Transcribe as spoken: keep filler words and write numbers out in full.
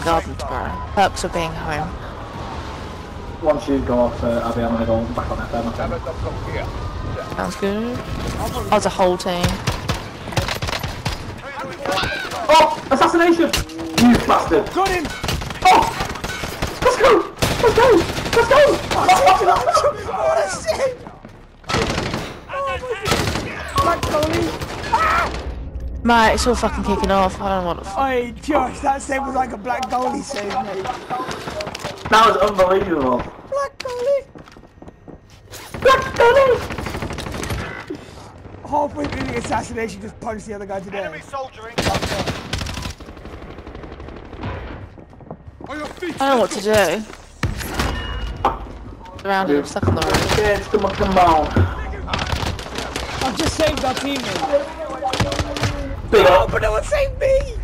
garden tomorrow. Perks of being home. Once you go off, uh, Abby, I'm gonna go back on F M. Sounds good. I was a whole team. Oh! Assassination! You bastard! Got him! Oh! Let's go! Let's go! Let's go! What a shit! Black goalie! Mate, it's all fucking kicking off. I don't know what the fuck. Oi, Josh, that save was like a black goalie save, mate. That was unbelievable. Black goalie! Black goalie! Halfway through the assassination, just punched the other guy to death. Enemy soldiering. I don't know what to do. Around here, stuck on the road. Yes, come on, come on. I've just saved our teammate. Big Oh, up. but no one saved me!